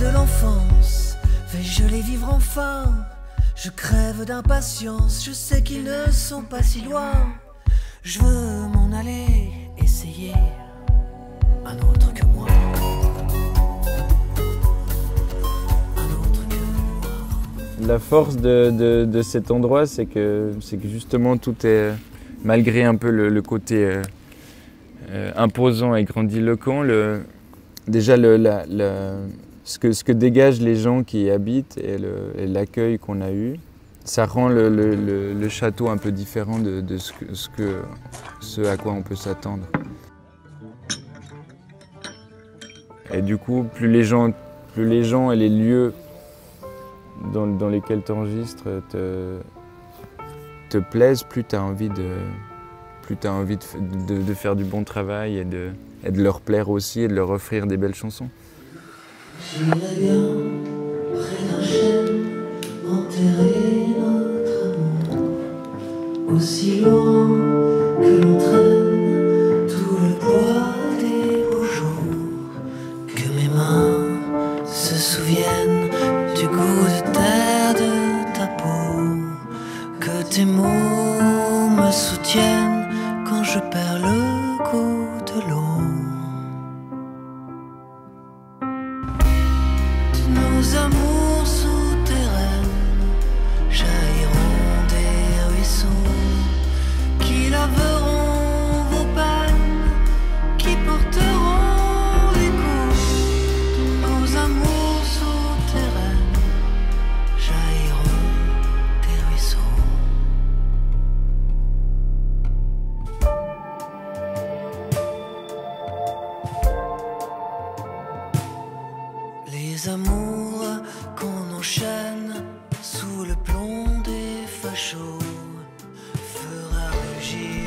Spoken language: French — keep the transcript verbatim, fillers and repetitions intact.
de l'enfance, vais-je les vivre enfin? Je crève d'impatience, je sais qu'ils ne sont pas si loin. Je veux m'en aller, essayer un autre que moi. Un autre que moi. La force de, de, de cet endroit, c'est que, c'est que justement tout est, malgré un peu le, le côté euh, euh, imposant et grandiloquent, le, déjà le, la, la, ce, que, ce que dégagent les gens qui y habitent et, le, et l'accueil qu'on a eu, ça rend le, le, le, le château un peu différent de, de ce, que, ce, que, ce à quoi on peut s'attendre. Et du coup, plus les gens, plus les gens et les lieux dans, dans lesquels tu enregistres te, te plaisent, plus tu as envie, de, plus t'as envie de, de, de faire du bon travail et de, et de leur plaire aussi et de leur offrir des belles chansons. J'irais bien près d'un chêne enterrer notre amour, aussi loin que l'on traîne tout le poids des beaux jours, que mes mains se souviennent du goût de terre de ta peau, que tes mots me soutiennent quand je perds le goût de l'eau. Nos amours souterraines jailliront des ruisseaux qui laveront vos pannes, qui porteront des coups. Nos amours souterraines jailliront des ruisseaux. Les amours qu'on enchaîne sous le plomb des fachos fera rugir